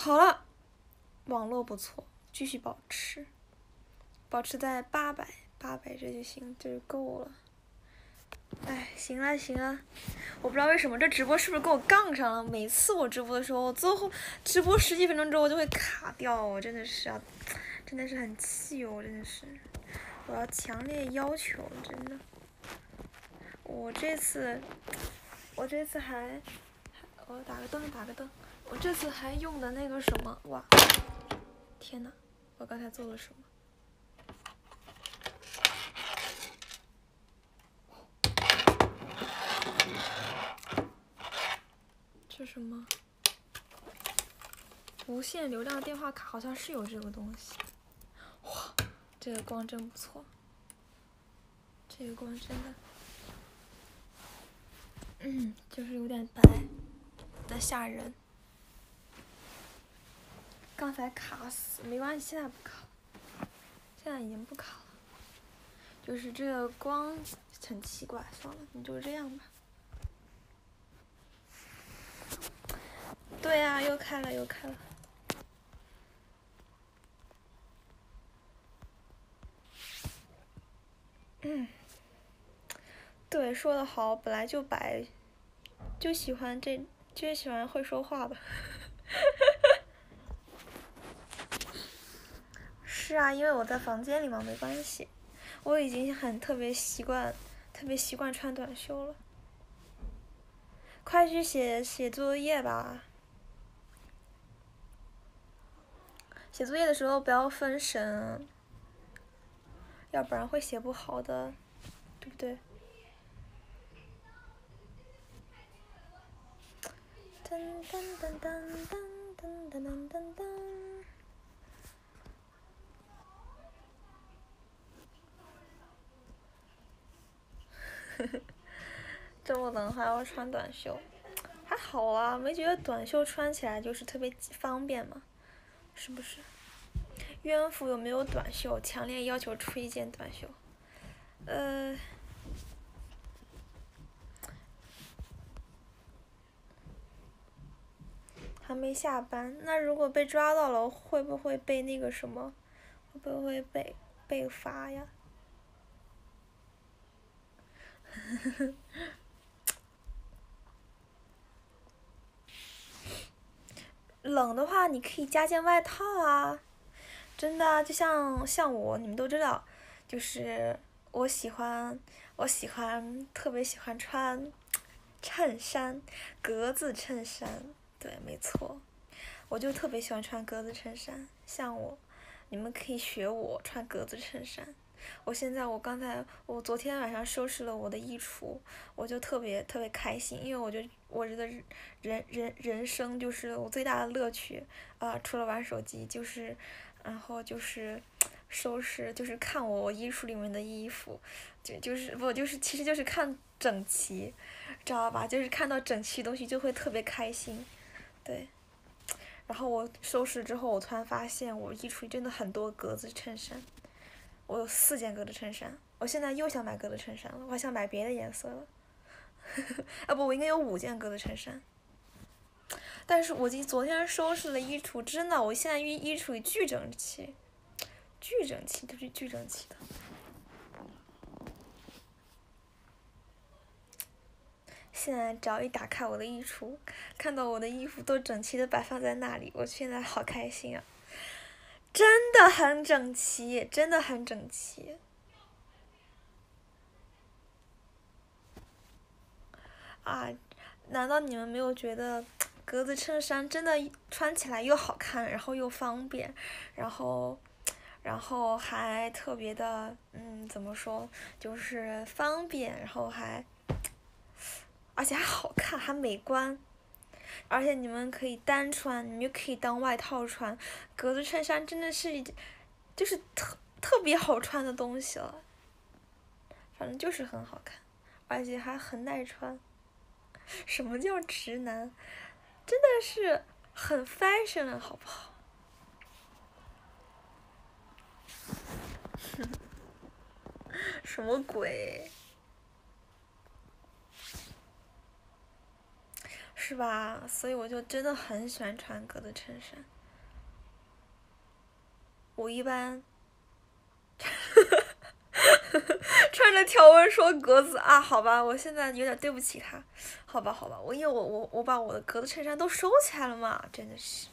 好了，网络不错，继续保持，保持在800这就行，这就够了。哎，行了行了，我不知道为什么这直播是不是跟我杠上了？每次我直播的时候，最后直播10几分钟之后就会卡掉，我真的是啊，真的是很气哦，真的是，我要强烈要求，真的。我这次还，我打个灯，我这次还用的那个什么，哇，天哪，我刚才做了什么？这什么？无限流量电话卡好像是有这个东西。哇，这个光真不错，这个光真的，就是有点白的吓人。刚才卡死，没关系，现在不卡了，现在已经不卡了。就是这个光很奇怪，算了，你就这样吧。对呀，又开了。对，说得好，本来就白，就喜欢会说话的。是啊，因为我在房间里嘛，没关系。我已经特别习惯穿短袖了。快去写作业吧。写作业的时候不要分神，要不然会写不好的，对不对？噔噔噔噔噔噔噔噔噔。这么冷还要穿短袖，还好啊，没觉得短袖穿起来就是特别方便吗？是不是？冤府有没有短袖？强烈要求出一件短袖。还没下班，那如果被抓到了，会不会被那个什么？会不会被罚呀？冷的话，你可以加件外套啊。真的，就像我，你们都知道，就是我特别喜欢穿衬衫，格子衬衫。对，没错，我就特别喜欢穿格子衬衫。像我，你们可以学我穿格子衬衫。我昨天晚上收拾了我的衣橱，我就特别开心，因为我觉得人生就是我最大的乐趣啊，除了玩手机然后就是收拾，就是看我衣橱里面的衣服，其实就是看整齐，知道吧？就是看到整齐的东西就会特别开心，对。然后我收拾之后，我突然发现我衣橱里真的很多格子衬衫，我有4件格子衬衫。我现在又想买格子衬衫了，我还想买别的颜色了。啊不，我应该有5件格子衬衫。但是我昨天收拾了衣橱，真的，我现在衣橱里巨整齐，都是巨整齐的。现在只要一打开我的衣橱，看到我的衣服都整齐的摆放在那里，我现在好开心啊！真的很整齐，真的很整齐。啊，难道你们没有觉得格子衬衫真的穿起来又好看，然后又方便，然后还特别的，怎么说，就是方便，然后而且还好看，还美观。而且你们可以单穿，你们又可以当外套穿。格子衬衫真的是，就是特别好穿的东西了。反正就是很好看，而且还很耐穿。什么叫直男？真的是很 fashion 了，好不好？什么鬼？ 是吧？所以我就真的很喜欢穿格子衬衫。我一般穿着条纹说格子啊，好吧，我现在有点对不起他，好吧，好吧，因为我把我的格子衬衫都收起来了嘛，真的是，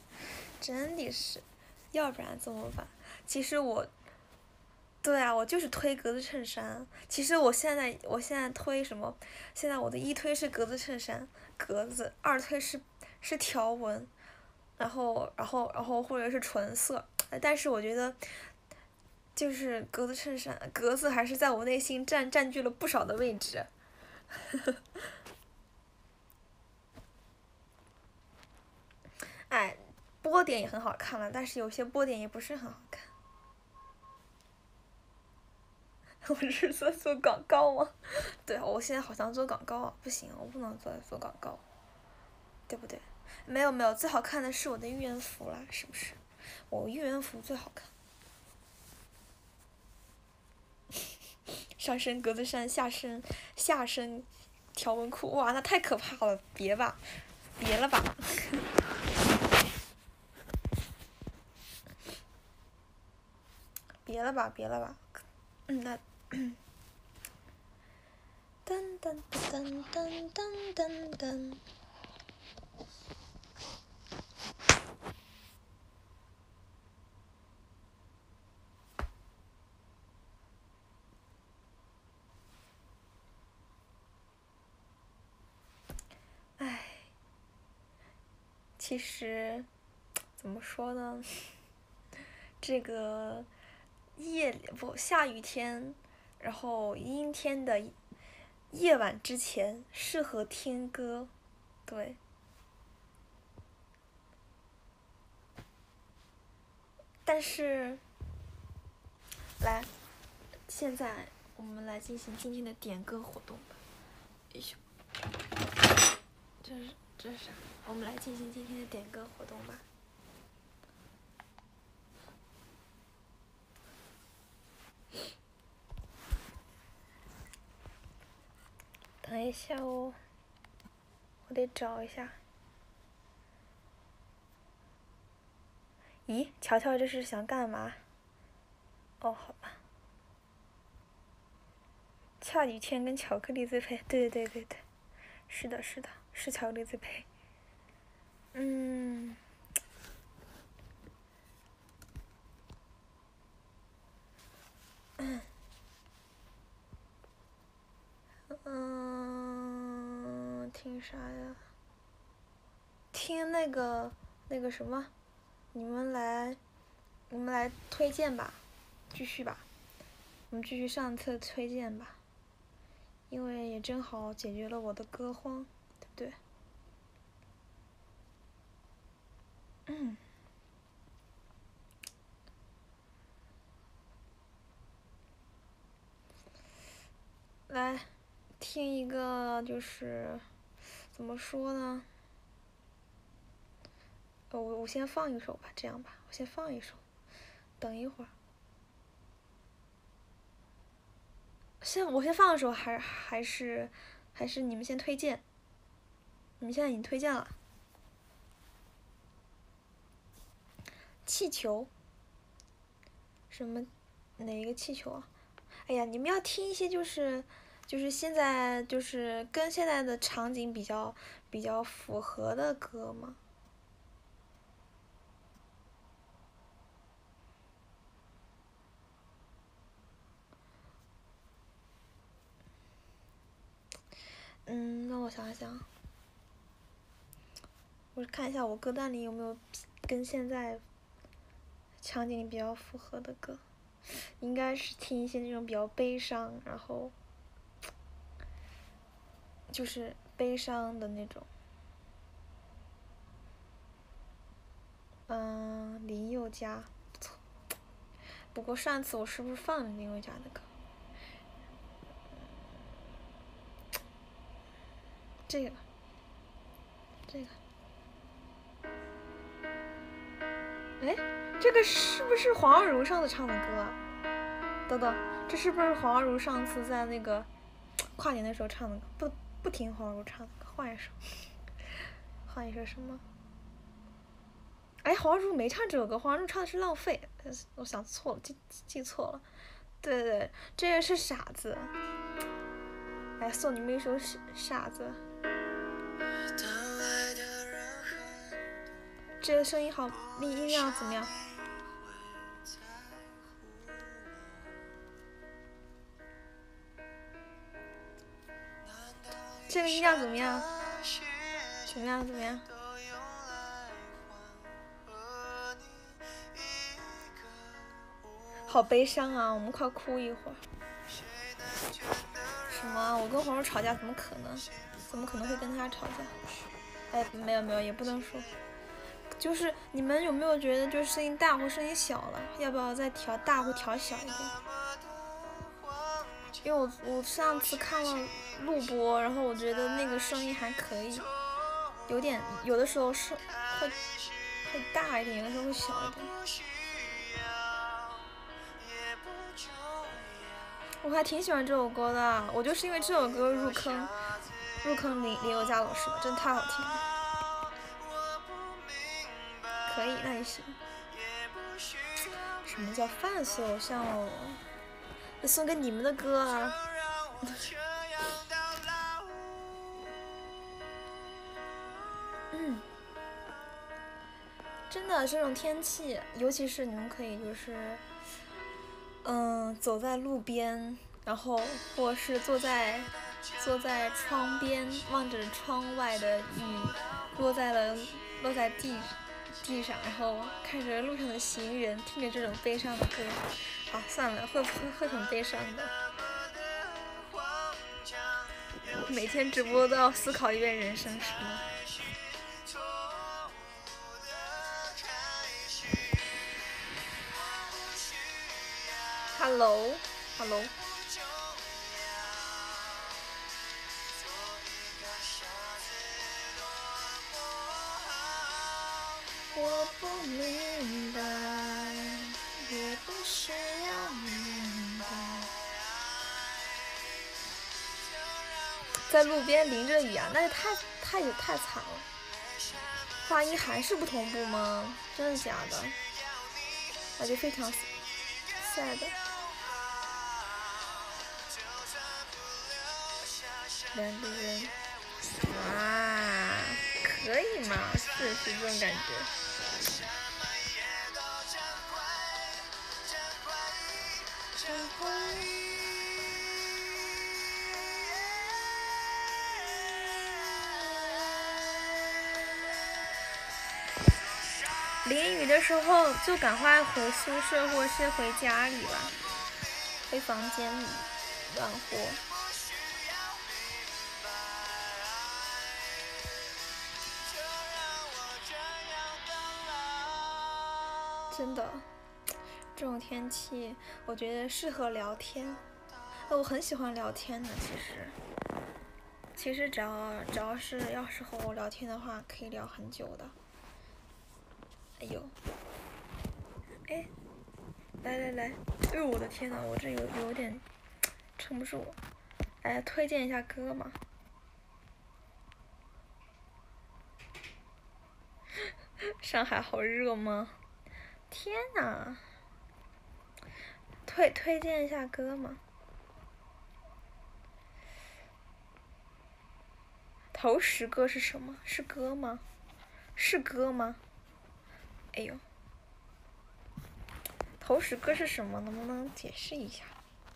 要不然怎么办？其实我，对啊，我就是推格子衬衫。其实我现在推什么？现在我的一推是格子衬衫，格子；二推是条纹，然后或者是纯色。但是我觉得，就是格子衬衫，格子还是在我内心占据了不少的位置。哎，波点也很好看了，但是有些波点也不是很好看。我是在做广告吗？对，我现在好像做广告啊，不行，我不能做广告，对不对？没有没有，最好看的是我的寓言服啦，是不是？我寓言服最好看。上身格子衫，下身条纹裤，哇，那太可怕了！别吧，别了吧。别了吧，别了吧。那。噔噔噔噔噔噔噔。唉，其实怎么说呢？这个下雨天，然后阴天的夜晚之前适合听歌，对。但是，来，现在我们来进行今天的点歌活动吧。哎呦，这是啥？我们来进行今天的点歌活动吧。等一下哦，我得找一下。咦，乔乔这是想干嘛？哦，好吧。下雨天跟巧克力最配，对，是的，是巧克力最配。嗯。听啥呀？听那个什么，你们来推荐吧，继续吧，我们继续上次推荐吧，因为也正好解决了我的歌荒，对不对？来听一个，就是怎么说呢？我先放一首吧，这样吧，我先放一首，等一会儿。我先放一首，还是你们先推荐？你们现在已经推荐了。气球？什么？哪一个气球啊？哎呀，你们要听一些就是现在就是跟现在的场景比较符合的歌吗？那我想想，我看一下我歌单里有没有跟现在场景比较符合的歌，应该是听一些那种比较悲伤，然后就是悲伤的那种。林宥嘉，不错。不过上次我是不是放了林宥嘉的歌？这个。哎，这个是不是黄蓉上次唱的歌啊？等等，这是不是黄蓉上次在那个跨年的时候唱的歌？不听黄蓉唱的歌，换一首。 换一首什么？哎，黄如没唱这首歌，黄如唱的是《浪费》，我想错了，记错了。对对对，这个是傻子。来送你们一首傻子。这个声音好，音量怎么样？这个音量怎么样？怎么样？怎么样？好悲伤啊！我们快哭一会儿。什么？我跟黄蓉吵架？怎么可能？怎么可能会跟他吵架？哎，没有没有，也不能说。就是你们有没有觉得，就是声音大或声音小了？要不要再调大或调小一点？因为我上次看了录播，然后我觉得那个声音还可以，有的时候是会大一点，有的时候会小一点。我还挺喜欢这首歌的，我就是因为这首歌入坑林宥嘉老师的，真的太好听了。可以，那也行。什么叫饭色偶像哦？就送给你们的歌啊。真的这种天气，尤其是你们可以就是，走在路边，然后或是坐在窗边，望着窗外的雨落在地上，然后看着路上的行人，听着这种悲伤的歌，啊，算了，会很悲伤的。每天直播都要思考一遍人生，是吗？Hello。我不明白，也不需要明白。在路边淋着雨啊，那也太惨了。发音还是不同步吗？真的假的？那就非常 sad。两个人，哇，可以吗？是这种感觉。淋雨的时候就赶快回宿舍或是回家里吧，回房间里暖和。真的，这种天气我觉得适合聊天。我很喜欢聊天的，其实只要是和我聊天的话，可以聊很久的。哎呦，哎，来，哎呦我的天呐，我这有点撑不住。哎，推荐一下歌嘛。上海好热吗？天呐！推荐一下歌嘛。头10歌是什么？是歌吗？是歌吗？哎呦，头10歌是什么？能不能解释一下？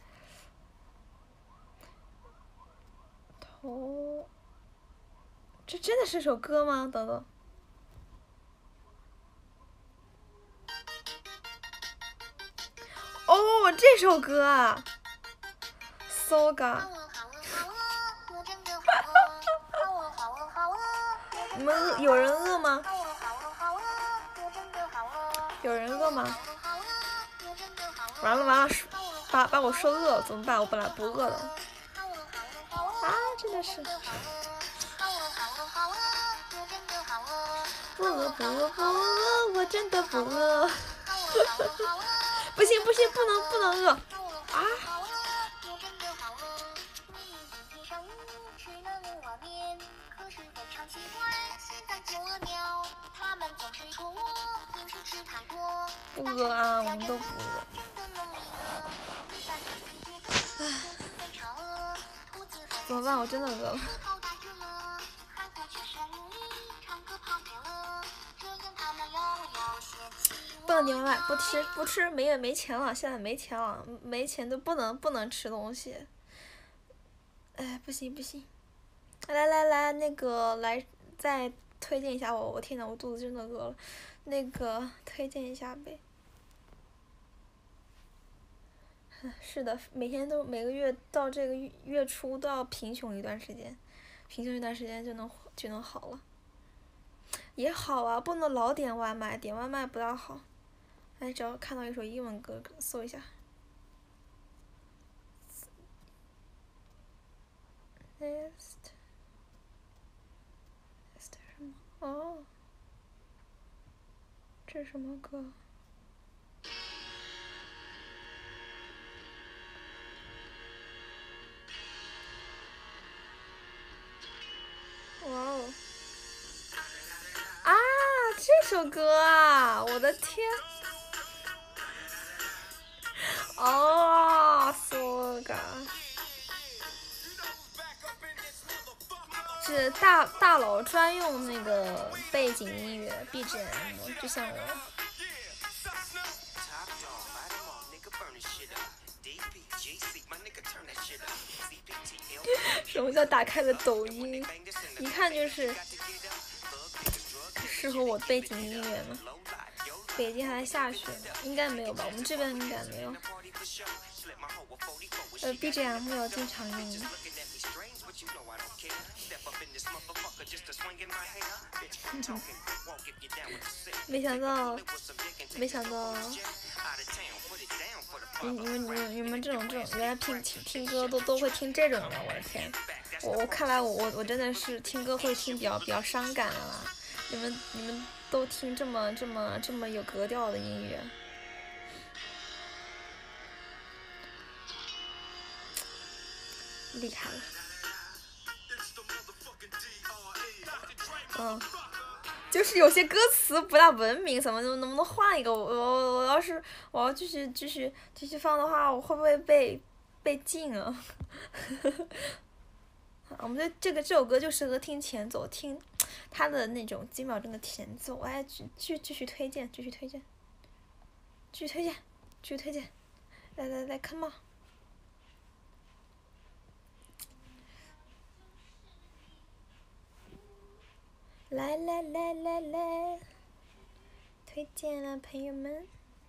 这真的是首歌吗？等等。哦，这首歌啊 ，Soga。你们有人饿吗？有人饿吗？完了，把我说饿了怎么办？我本来不饿的。啊，真的是。不饿，我真的不饿。不行，不能饿啊！ 不饿啊，我们都不饿。唉，怎么办？我真的饿了。不能点外卖，不吃，没钱了，现在没钱了，没钱都不能吃东西。哎，不行，来，那个来再推荐一下我天呐，我肚子真的饿了，那个推荐一下呗。是的，每个月到这个月初都要贫穷一段时间，贫穷一段时间就能好了。也好啊，不能老点外卖，点外卖不大好。哎，只要看到一首英文歌，搜一下。Next 什么？哦，这是什么歌？哇哦！啊，这首歌啊，我的天！哦，so ga。是大佬专用那个背景音乐 BGM， 就像我。什么叫打开了抖音？一看就是适合我背景音乐呢。北京还下雪呢，应该没有吧？我们这边应该没有。BGM 要经常用的。没想到，你们这种原来听歌都会听这种的，我的天！我看来我真的是听歌会听比较伤感的啦。你们都听这么有格调的音乐，厉害了。就是有些歌词不大文明，怎么能不能换一个？我要继续放的话，我会不会被禁啊？我们这首歌就适合听前奏，听它的那种几秒钟的前奏。哎，继续推荐，来 ，come on！来，推荐了朋友们。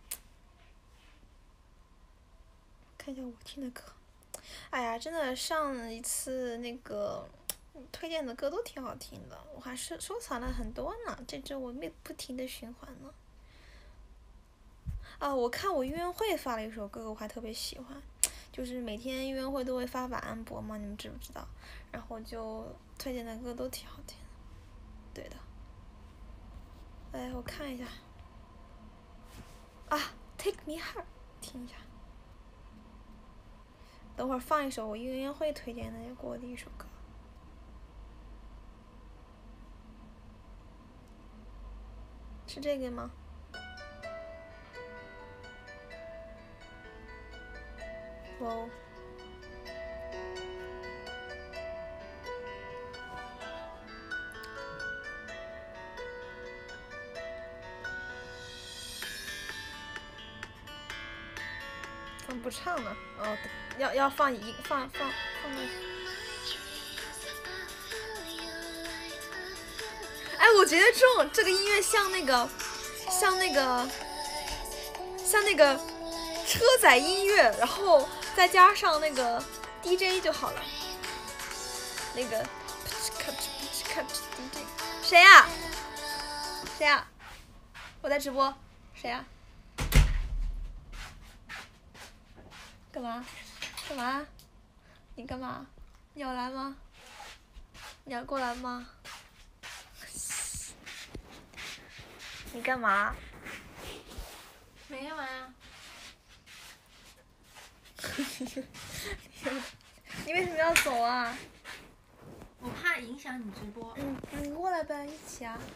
看一下我听的歌。哎呀，真的上一次那个推荐的歌都挺好听的，我还是收藏了很多呢。这周我不停的循环呢。啊，我看我音乐会发了一首歌，我还特别喜欢，就是每天音乐会都会发晚安播嘛，你们知不知道？然后就推荐的歌都挺好听的，对的。哎，我看一下。啊 ，Take Me Higher， 听一下。等会儿放一首我音乐会推荐的给我的一首歌。是这个吗？哦。怎么不唱呢？哦，要放那。哎，我觉得这个音乐像那个车载音乐，然后再加上那个 DJ 就好了。那个 DJ 谁呀？我在直播，谁呀？干嘛？你干嘛？你要来吗？你要过来吗？你干嘛？ 没干嘛呀？ 你为什么要走啊？ 我怕影响你直播。 你过来要不要一起啊？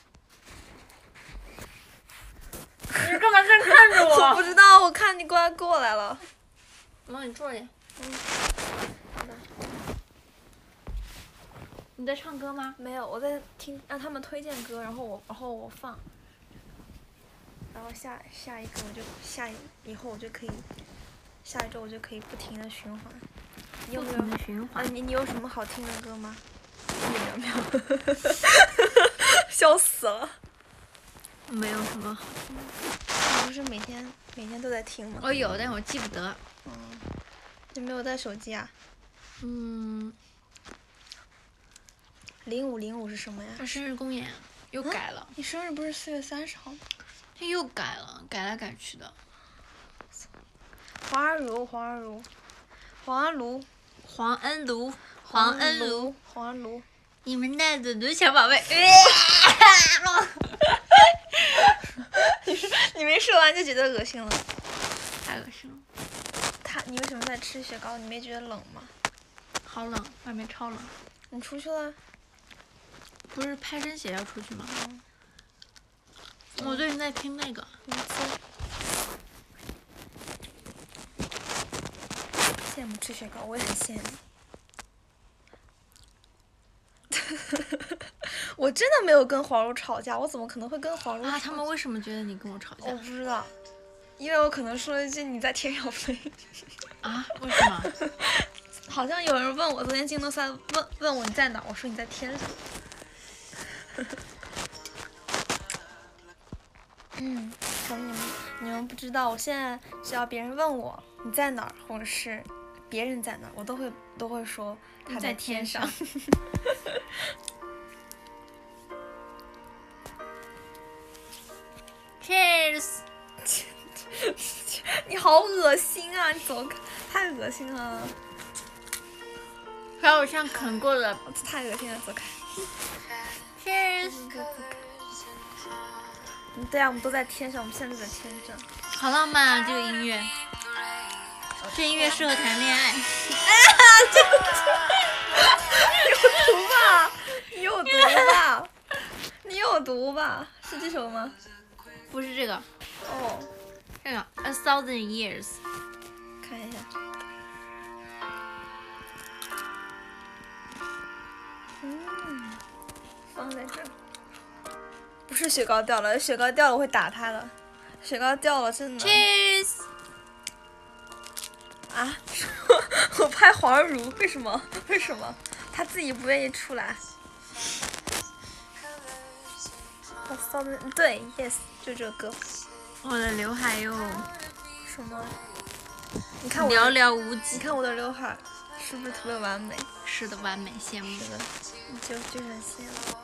你干嘛在看着我我？ 不知道，我看你过来了。 妈，你坐着。好的。你在唱歌吗？ 没有，我在听，让他们推荐歌，然后我放，然后下一个我就以后我就可以，下一周我就可以不停的循环。你有没有？ 不停地循环你有什么好听的歌吗？没有，笑死了。 没有什么好。 你不是每天都在听吗？ 我有，但我记不得。 你没有带手机啊？0505是什么呀？ 他生日公演又改了。 你生日不是4月30号吗？ 他又改了，改来改去的。 黄安如，黄恩卢， 你们的嘟嘟小宝贝。 你没说完就觉得恶心了。 太恶心了。 你为什么在吃雪糕？你没觉得冷吗？ 好冷，外面超冷。 你出去了？ 不是拍真鞋要出去吗？我最近在听那个。 羡慕吃雪糕，我也很羡慕。我真的没有跟黄茹吵架，我怎么可能会跟黄茹吵架？ 他们为什么觉得你跟我吵架？ 我不知道，因为我可能说了一句你在天上飞。 啊？为什么？ 好像有人问我，昨天竞动赛问我你在哪，我说你在天上。可能你们不知道，我现在只要别人问我你在哪儿，或者是别人在哪儿，我都会说他在天上。 Cheers！ 你好恶心啊！你走开，太恶心了！ 还有像啃过的， 太恶心了，走开。 Cheers！ 对啊，我们都在天上，我们现在就在天上。 好浪漫啊！这个音乐，这音乐适合谈恋爱。 你有毒吧？是这首吗？ 不是这个。 哦， 这个 A Thousand Years。 看一下。放在这儿。不是雪糕掉了，雪糕掉了我会打他的。雪糕掉了，真的。 Cheers！ 啊！我拍黄茹，为什么？他自己不愿意出来。对 ，yes， 就这个歌。 我的刘海又什么？你看我寥寥无几。 你看我的刘海，是不是特别完美？ 是的，完美，羡慕。 是的，就很羡慕。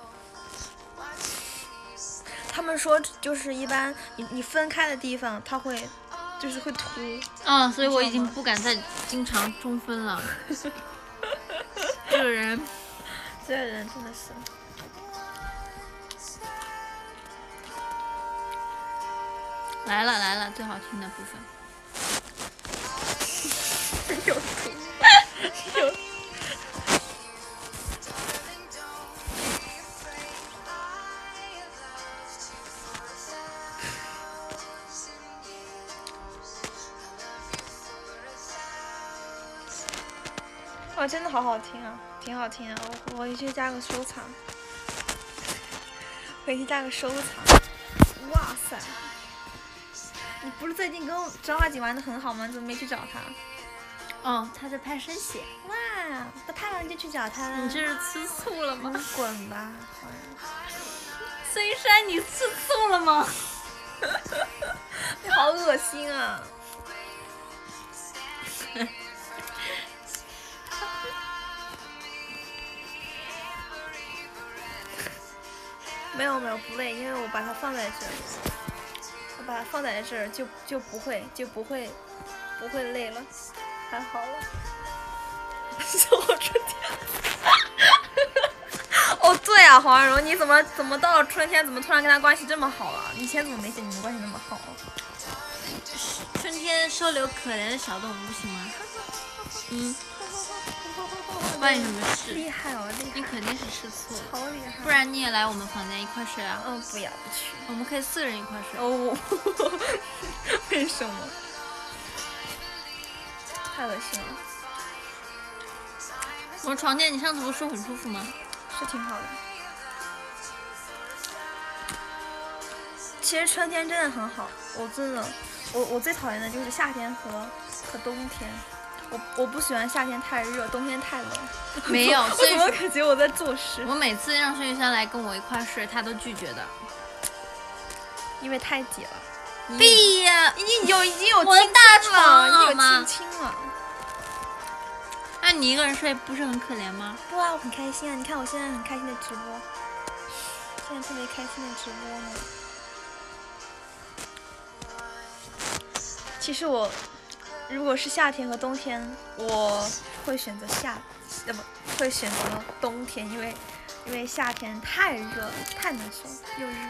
他们说，就是一般你分开的地方，它会就是会凸。 所以我已经不敢再经常中分了。这个人真的是。 来了，最好听的部分。 有毒。哇，真的好好听啊，挺好听啊！我回去加个收藏。哇塞！你不是最近跟张华锦玩的很好吗？你怎么没去找他？ 他在拍生写。 哇，他拍完就去找他了。 你这是吃醋了吗？ 滚吧！ 孙山，你吃醋了吗？ 你好恶心啊！没有不累，因为我把它放在这儿，就不会累了，还好了。我春天。哦，对啊，黄蓉，你怎么到了春天，怎么突然跟他关系这么好了？以前怎么没见你们关系那么好？ 春天收留可怜的小动物，不行吗？ 关你什么事？ 厉害哦，厉害！ 你肯定是吃醋了， 超厉害！ 不然你也来我们房间一块睡啊。 不要不去。 我们可以4人一块睡。 哦，为什么？太恶心了。 我床垫你上次不是说很舒服吗？ 是挺好的。其实春天真的很好，我真的，我最讨厌的就是夏天和冬天。我不喜欢夏天太热，冬天太冷。 没有， 我怎么感觉我在做事？ 我每次让孙玉山来跟我一块睡，他都拒绝的， 因为太挤了。 闭呀！ 已经有我的大床了， 吗？ 有亲了。 那你一个人睡不是很可怜吗？ 不啊，我很开心啊！你看我现在很开心的直播，现在特别开心的直播呢。其实我如果是夏天和冬天，我会选择会选择冬天，因为夏天太热太难受又热。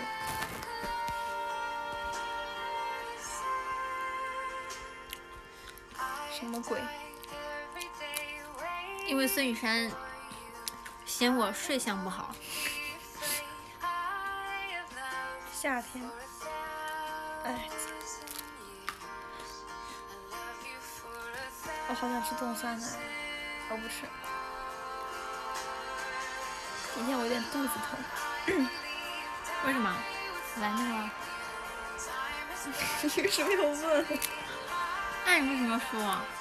什么鬼？ 因为孙雨山嫌我睡相不好。 夏天，哎，我好想吃冻酸奶，我不吃。今天我有点肚子疼。 为什么？来那个。 你为什么要问？ 那你为什么要说啊？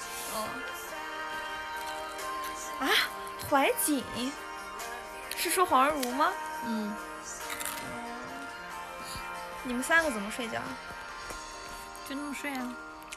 啊，怀瑾是说黄日茹吗？ 嗯。 你们3个怎么睡觉？ 就那么睡啊。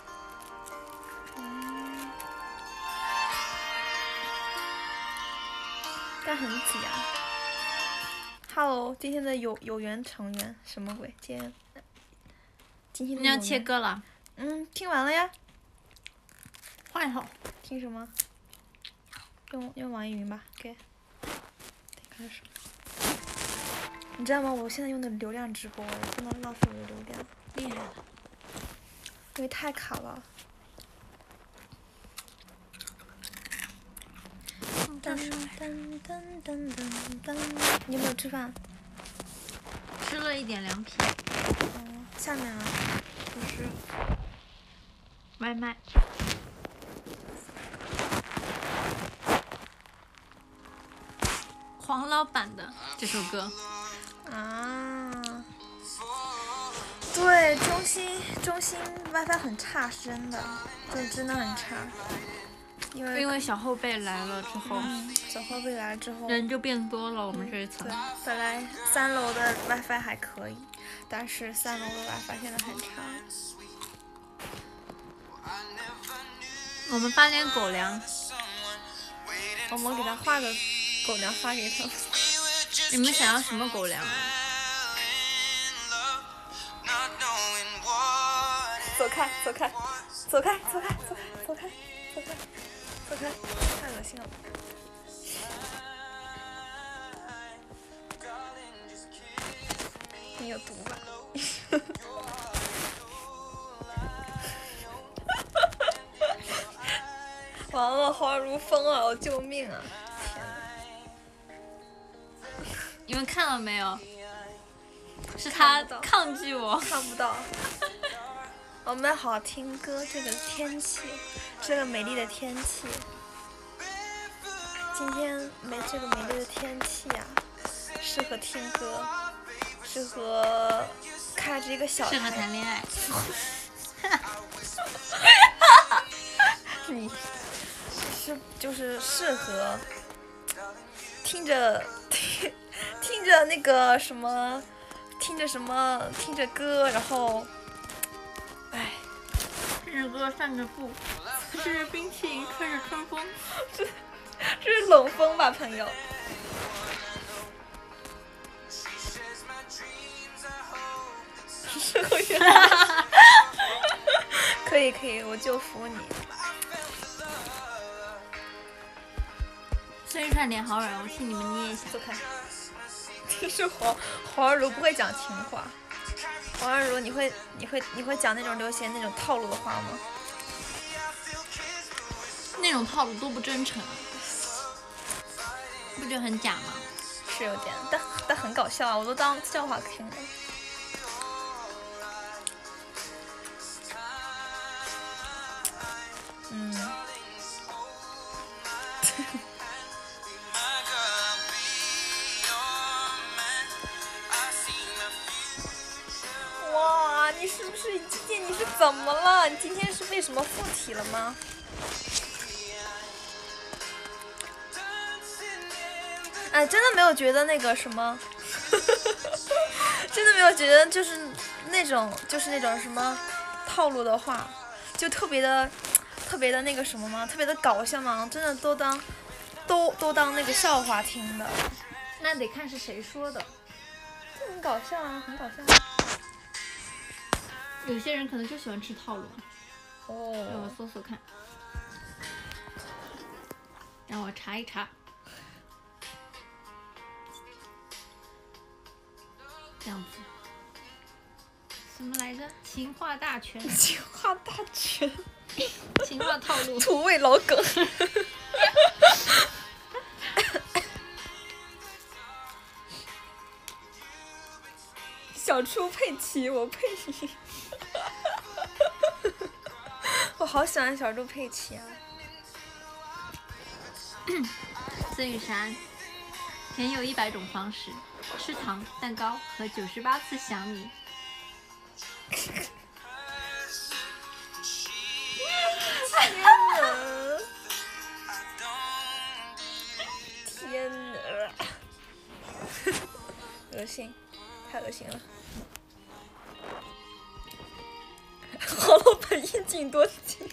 但很挤啊。Hello， 今天的有缘成员什么鬼？今天的你要切歌了？ 听完了呀。 换一首。 听什么？用网易云吧，给。开始。你知道吗？我现在用的流量直播，我不能浪费我的流量。 厉害了。 因为太卡了。噔噔噔噔噔噔。你有没有吃饭？ 吃了一点凉皮。 下面啊，就是外卖。黄老板的这首歌。 啊。对，中兴 WiFi 很差，是真的，真的很差。因为小后辈来了之后， 小后辈来了之后， 人就变多了。我们这一层。 对，本来3楼的 WiFi 还可以，但是3楼的 WiFi 现在很差。 我们发点狗粮。 我们给他画个狗粮发给他。 你们想要什么狗粮？ 走开，走开，走开，走开，走开，走开，走开，走开，太恶心了。你有毒吧？完了，黄如疯了，我救命啊！天哪！ 你们看到没有？是他抗拒我。 看不到。我们要好好听歌。这个天气，这个美丽的天气。今天这个美丽的天气啊，适合听歌，适合开着一个小台。 适合谈恋爱。 你就是适合听着那个什么，听着歌，然后，哎， 听着歌散着步，吃着冰淇淋，吹着春风。 这是冷风吧，朋友？适合原来。可以，我就服你。 孙玉川脸好软，我替你们捏一下。 走开。听说黄日茹不会讲情话。黄日茹，你会讲那种流行那种套路的话吗？ 那种套路多不真诚啊！ 不觉得很假吗？ 是有点，但很搞笑啊，我都当笑话听了。哇，你是不是今天你是怎么了？你今天是为什么附体了吗？哎，真的没有觉得那个什么，真的没有觉得就是那种什么套路的话，就特别的那个什么吗？特别的搞笑吗？真的都当那个笑话听的。 那得看是谁说的。 这很搞笑啊，很搞笑。 有些人可能就喜欢吃套路。 哦。 让我搜搜看，让我查一查。这样子，什么来着？情话大全。 情话大全。 情话套路。 土味老梗。小猪佩奇，我配你。我好喜欢小猪佩奇啊。 孙雨珊，甜有100种方式，吃糖、蛋糕和98次想你。 天哪！恶心，太恶心了。黄老板一斤多斤。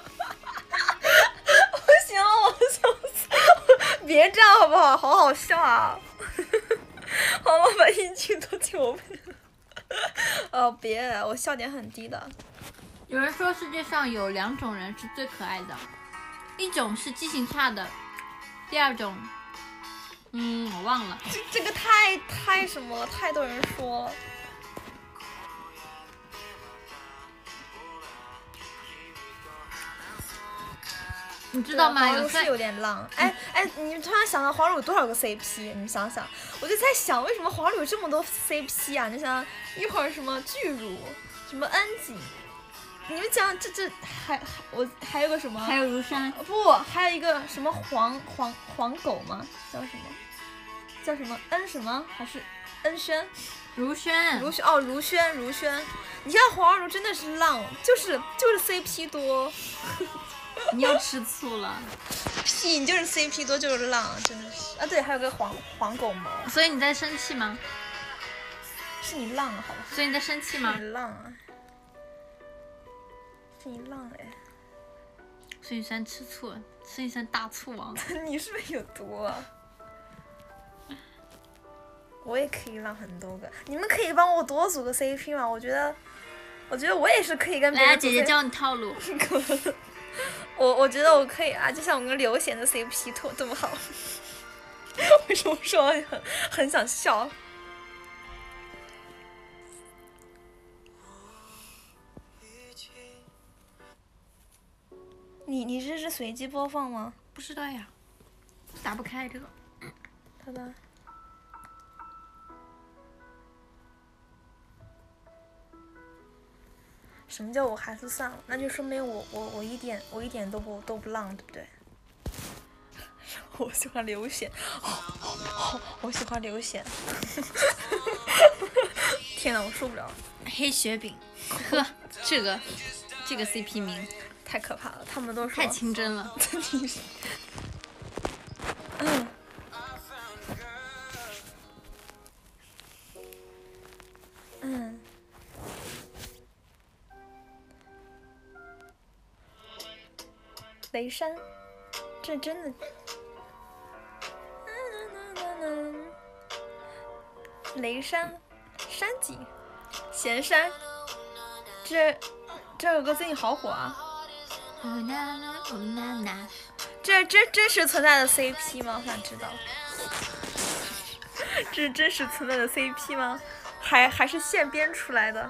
不行了，我笑死！别这样好不好？好好笑啊！黄老板一斤多斤，我不行。哦，别，我笑点很低的。 有人说世界上有2种人是最可爱的，一种是记性差的，第2种，我忘了。 这个太什么了？太多人说。 你知道吗？ 黄乳是有点浪。哎，你突然想到黄乳有多少个 CP？ 你们想想，我就在想，为什么黄乳有这么多 CP 啊？你想一会儿什么巨乳，什么恩吉，你们讲这还有个什么？ 还有如山。 不，还有一个什么黄狗吗？叫什么？叫什么恩什么？还是恩轩？ 如轩。 如轩。你看黄乳真的是浪，就是 CP 多。 你又吃醋了。 屁，你就是 CP 多就是浪，真的是啊！对，还有个黄狗毛。 所以你在生气吗？ 是你浪啊，好吧？ 所以你在生气吗？ 是你浪啊！是你浪哎！ 孙雨珊吃醋了，孙雨珊大醋王。 你是不是有毒啊？我也可以浪很多个，你们可以帮我多组个 CP 吗？我觉得我也是可以跟别人。 来，姐姐教你套路。 我觉得我可以啊，就像我跟刘贤的 CP 这么好。为什么说很想笑？你这是随机播放吗？ 不知道呀，打不开这个。 好的。什么叫我还是算了？那就说明我一点都不浪，对不对？我喜欢刘显，我喜欢刘显。天哪，我受不了了！ 黑雪饼，呵，这个 CP 名太可怕了，他们都说太清真了。雷山，这真的。雷山，山景，咸山，这首歌最近好火啊！这真实存在的 CP 吗？我想知道。这是真实存在的 CP 吗？还是现编出来的？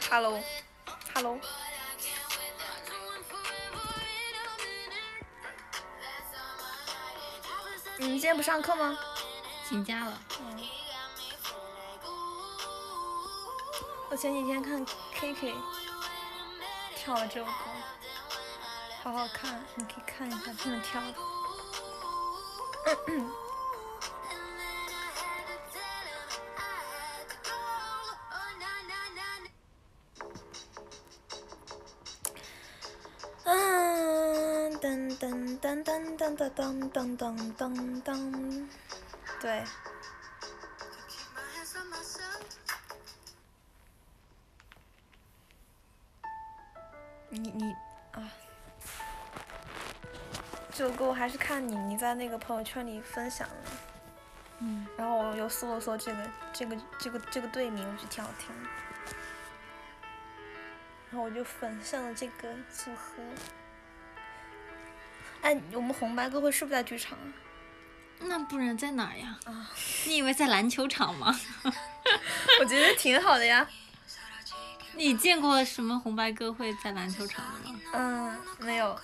，hello。你们今天不上课吗？ 请假了。 我前几天看 KK 跳了这首歌，好好看，你可以看一下，真的跳的。噔噔噔噔噔噔噔噔噔噔，对。你啊，这首歌我还是看你在那个朋友圈里分享的，然后我又搜了搜这个队名，我觉得挺好听的，然后我就粉上了这个组合。哎，我们红白歌会是不是在剧场啊？ 那不然在哪儿呀？ 啊， 你以为在篮球场吗？ 我觉得挺好的呀。 你见过什么红白歌会在篮球场的吗？没有。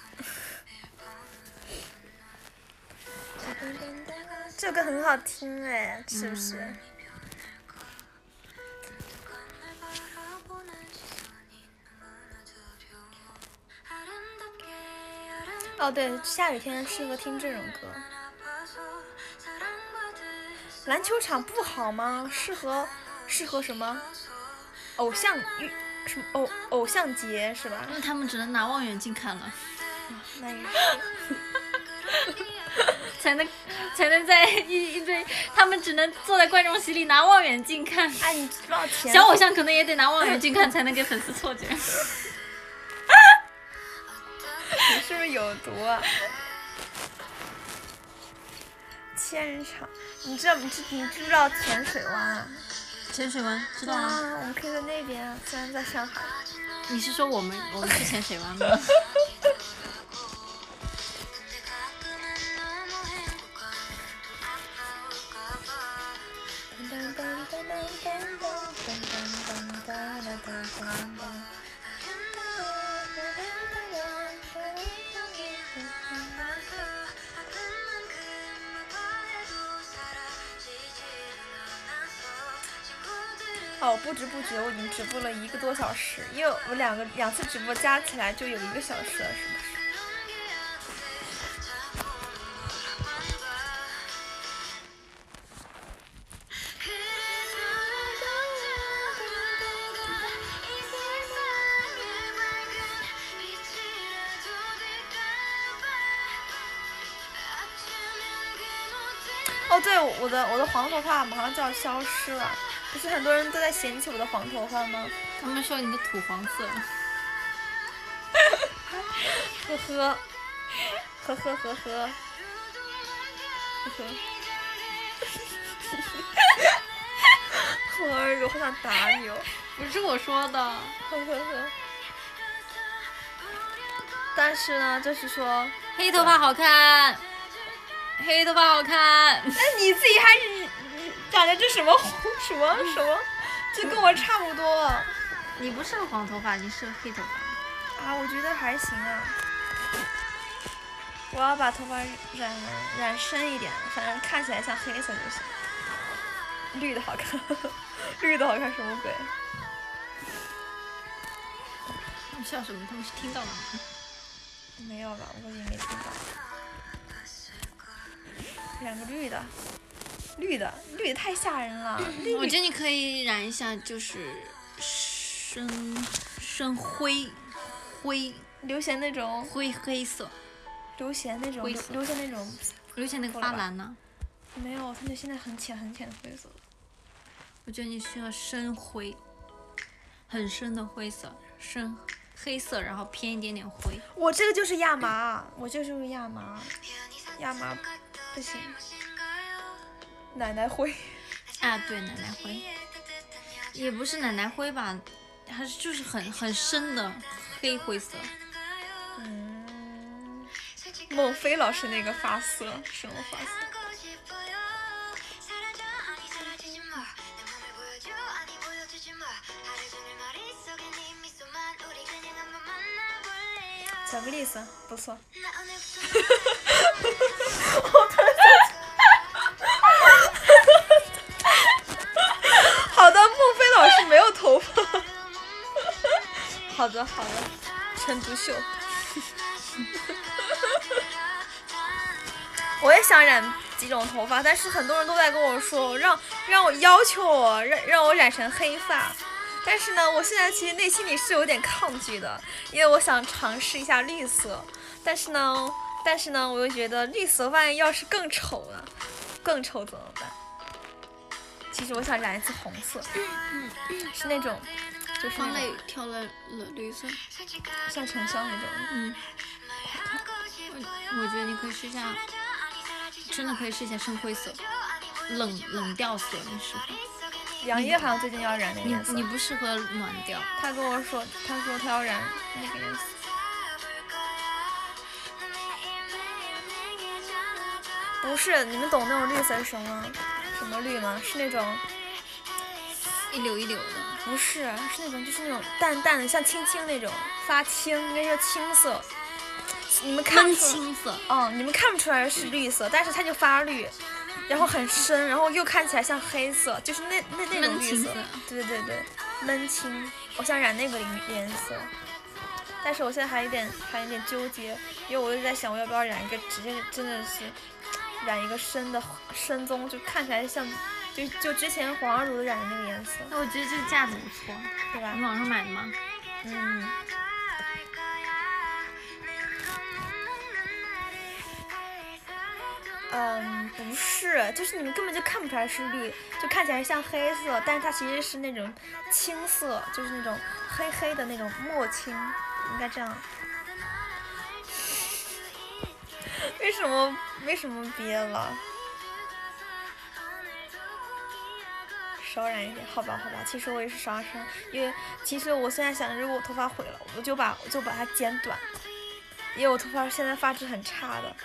这个很好听哎，是不是？哦，对，下雨天适合听这种歌。篮球场不好吗？适合什么？偶像什么偶像节是吧？ 那他们只能拿望远镜看了。 那也是。 才能在一堆，他们只能坐在观众席里拿望远镜看。 哎，你知道前小偶像可能也得拿望远镜看，才能给粉丝错觉。 你是不是有毒啊？千人场，你知不知道甜水湾啊？ 潜水湾知道啊， 我们可以在那边啊，虽然在上海。 你是说我们去潜水湾吗？ 哦，不知不觉我已经直播了1个多小时，因为我两次直播加起来就有1个小时了，是不是？哦，对，我的黄头发马上就要消失了。不是很多人都在嫌弃我的黄头发吗？ 他们说你的土黄色。 呵呵，呵呵呵呵，呵呵。我耳朵好想打你哦！ 不是我说的。 呵呵呵。但是呢，就是说黑头发好看，黑头发好看。 那你自己还是长得这什么，就跟我差不多。 你不是黄头发，你是黑头发。 啊，我觉得还行啊。我要把头发染深一点，反正看起来像黑色就行。绿的好看，绿的好看什么鬼？ 他们笑什么？他们是听到了吗？ 没有吧，我估计没听到。染个绿的太吓人了。 我觉得你可以染一下，就是深灰， 流行那种黑色， 流行那种那个发蓝呢？ 没有，它那现在很浅的灰色。 我觉得你需要深灰，很深的灰色，深黑色，然后偏一点点灰。 我这个就是亚麻，亚麻不行。奶奶灰。 啊，对，奶奶灰，也不是奶奶灰吧，它就是很深的黑灰色。 孟非老师那个发色，什么发色？ 小个栗子不错。好的，孟非老师没有头发。好的，陈独秀。我也想染几种头发，但是很多人都在跟我说，让我要求我让我染成黑发。但是呢，我现在其实内心里是有点抗拒的，因为我想尝试一下绿色。但是呢，我又觉得绿色万一要是更丑呢？更丑怎么办？其实我想染一次红色，是那种，就是黄磊挑了绿色， 像沉香那种。 我觉得你可以试一下，真的可以试一下深灰色，冷调色，你适合。 杨烨好像最近要染那个颜色。 你不适合暖调。 他跟我说，他要染那个颜色。不是，你们懂那种绿色是什么绿吗？是那种一绺一绺的。 不是，是那种就是那种淡淡的，像青青那种发青，应该叫青色。你们看不出青色。 你们看不出来是绿色，但是它就发绿。然后很深，然后又看起来像黑色，就是那种绿色。对，焖青。我想染那个颜色，但是我现在还有点纠结，因为我就在想，我要不要染一个直接真的是染一个深棕，就看起来像就之前黄如染的那个颜色。 那我觉得这个架子不错， 对吧？ 你网上买的吗？ 不是，就是你们根本就看不出来是绿，就看起来像黑色，但是它其实是那种青色，就是那种黑黑的那种墨青，应该这样。为什么憋了？少染一点，好吧，其实我也是少染，因为其实我现在想着，如果我头发毁了，我就把它剪短，因为我头发现在发质很差的。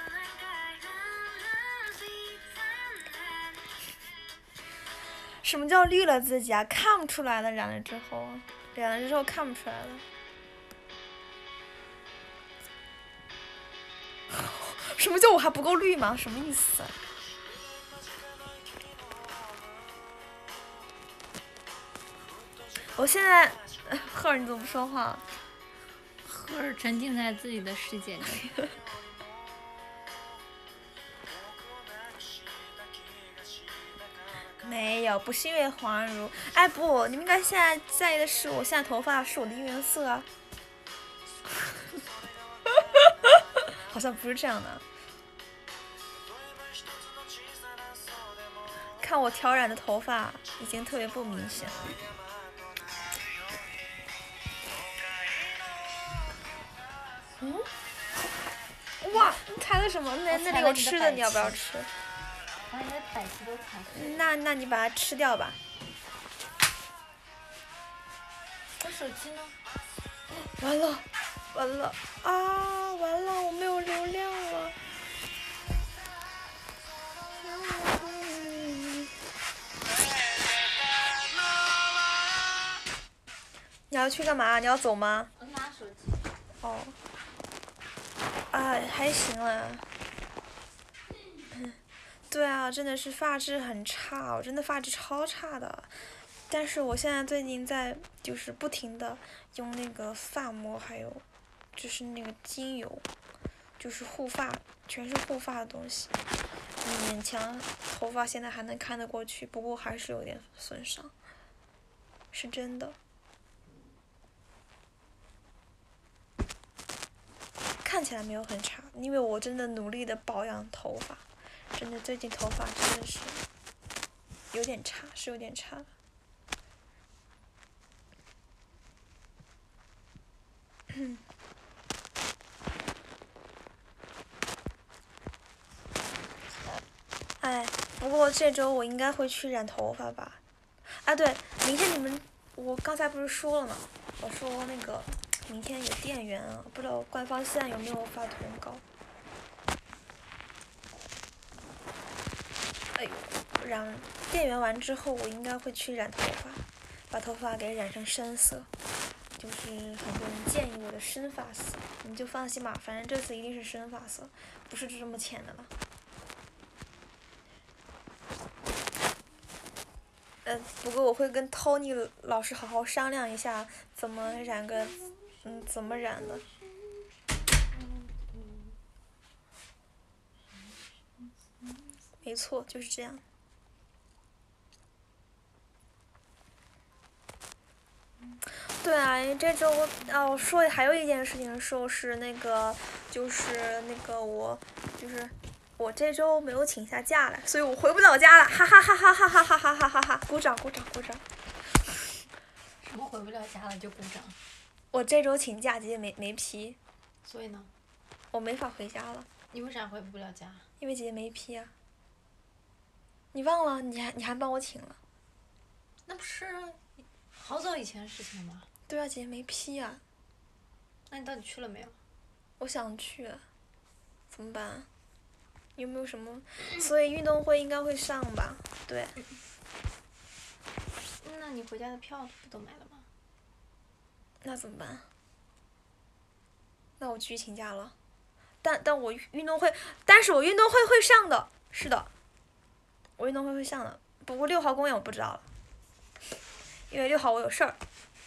什么叫绿了自己啊？看不出来的，染了之后看不出来了。什么叫我还不够绿吗？什么意思？我现在，赫尔你怎么不说话？ 赫尔沉浸在自己的世界里。 没有，不是因为黄如。哎不，你们应该现在在意的是我现在头发是我的应援色啊。好像不是这样的。看我挑染的头发已经特别不明显了。哇，你踩了什么？那里有吃的，你要不要吃？那你把它吃掉吧。 我手机呢？ 完了啊！完了，我没有流量了。你要去干嘛？你要走吗？ 我拿手机。 哦。哎，还行啦。对啊，真的是发质很差，我真的发质超差的。但是我现在最近在就是不停的用那个发膜，还有就是那个精油，就是护发，全是护发的东西。勉强头发现在还能看得过去，不过还是有点损伤，是真的。看起来没有很差，因为我真的努力的保养头发，真的最近头发真的是有点差，是有点差的。哎，不过这周我应该会去染头发吧？啊，对，明天你们，我刚才不是说了吗？我说那个明天有店员啊，不知道官方现在有没有发通告。哎呦，染店员完之后，我应该会去染头发，把头发给染成深色。 就是很多人建议我的深发色，你就放心吧，反正这次一定是深发色，不是这么浅的了。不过我会跟 Tony 老师好好商量一下，怎么染的。没错，就是这样。对啊，因为这周我说还有一件事情说是那个，就是那个我这周没有请下假了，所以我回不了家了，哈哈哈哈哈哈哈哈哈哈哈！鼓掌鼓掌鼓掌！ 什么回不了家了就鼓掌？ 我这周请假，姐姐没批。 所以呢？ 我没法回家了。 你为啥回不了家？ 因为姐姐没批啊。你忘了？你还帮我请了。 那不是好早以前的事情了吗？ 对啊，姐姐没批啊。 那你到底去了没有？ 我想去，怎么办？有没有什么？所以运动会应该会上吧？对。 那你回家的票不都买了吗？ 那怎么办？那我继续请假了。但我运动会，但是我运动会会上的，是的。我运动会会上的，不过6号公演我不知道了，因为6号我有事儿。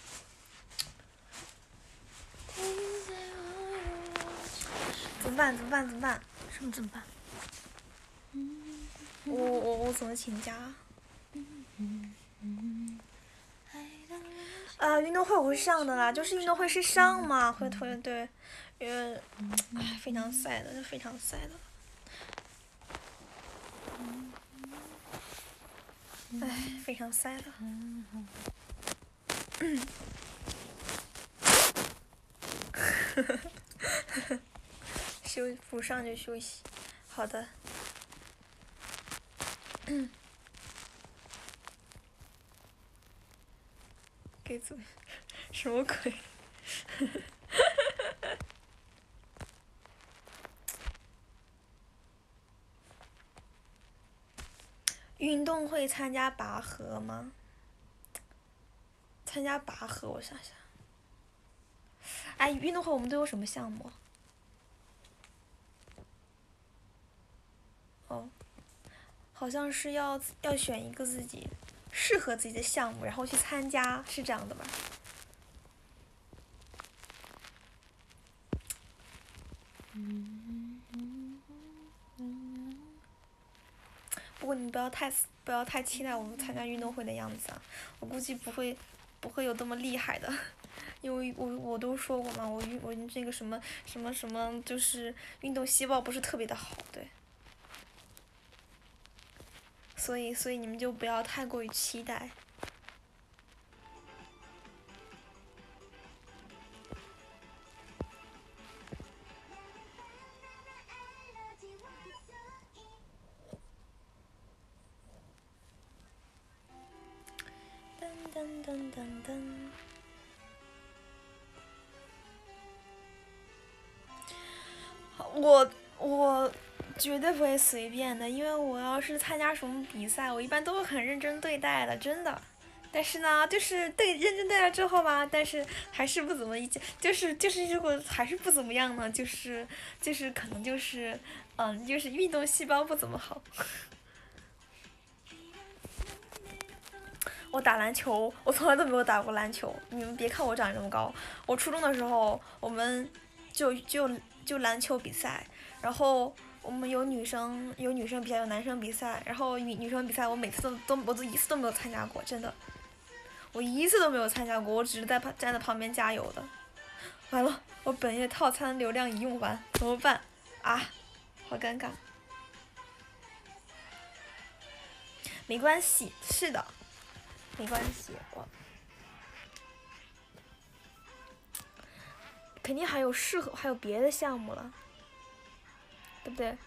怎么办？怎么办？怎么办？ 什么怎么办？ 我怎么请假？运动会我会上的啦，就是运动会是上嘛，会对，因为非常晒的，非常晒的。非常晒的。补上就休息，好的。给组什么鬼？运动会参加拔河吗？参加拔河，我想想。哎，运动会我们都有什么项目？哦，好像是要选一个自己适合自己的项目，然后去参加，是这样的吧？不过你不要太期待我们参加运动会的样子啊！我估计不会有这么厉害的，因为我都说过嘛，我这个什么就是运动细胞不是特别的好，对。所以你们就不要太过于期待。噔噔噔噔噔。我绝对不会随便的，因为我要是参加什么比赛，我一般都会很认真对待的，真的。但是呢，就是认真对待之后吧，但是还是不怎么就是如果还是不怎么样呢，就是可能就是就是运动细胞不怎么好。我打篮球，我从来都没有打过篮球。你们别看我长这么高，我初中的时候我们就篮球比赛，然后我们有女生比赛，有男生比赛，然后女生比赛我每次我一次都没有参加过，真的，我一次都没有参加过，我只是站在旁边加油的。完了，我本月套餐流量已用完，怎么办啊？好尴尬。没关系，是的。没关系，我肯定还有别的项目了，对不对？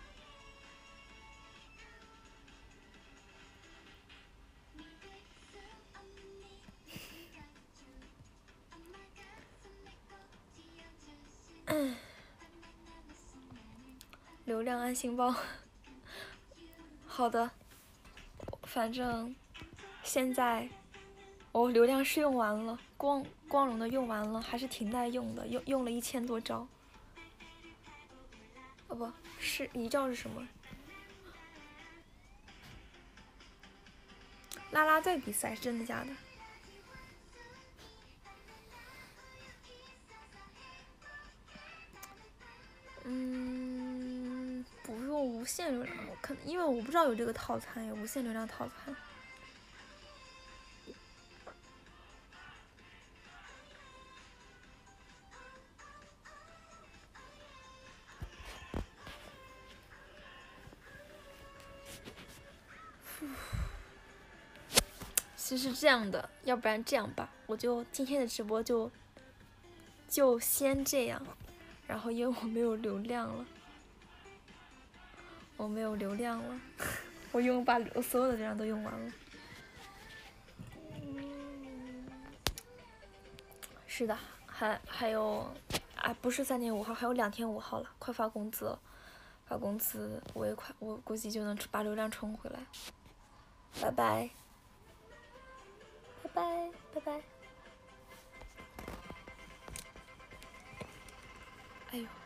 流量安心包，好的，反正现在哦，流量是用完了，光荣的用完了，还是挺耐用的，用了1000多招。哦不是1招是什么？啦啦队比赛是真的假的？不用无限流量，我可能因为我不知道有这个套餐，有无限流量套餐。其实是这样的，要不然这样吧，我就今天的直播就先这样，然后因为我没有流量了，我把所有的流量都用完了。是的，还有啊，不是3天5号，还有2天5号了，快发工资了，发工资我估计就能把流量冲回来。拜拜，拜拜，拜拜。哎呦。